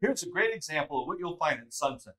Here's a great example of what you'll find at sunset.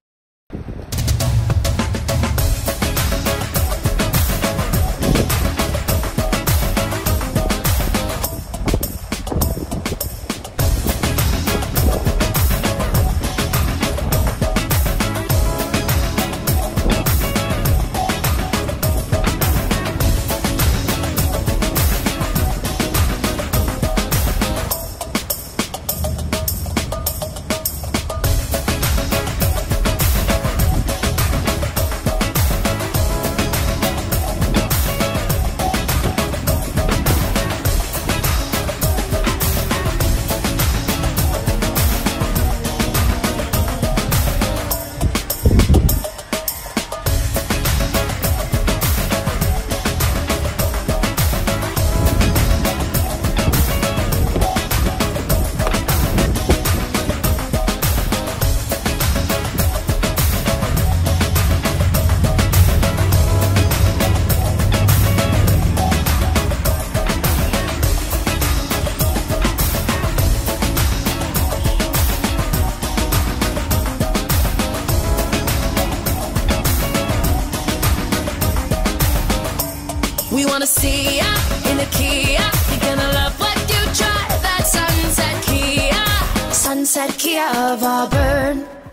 We wanna see ya in a Kia. You're gonna love what you try. That Sunset Kia, Sunset Kia of Auburn.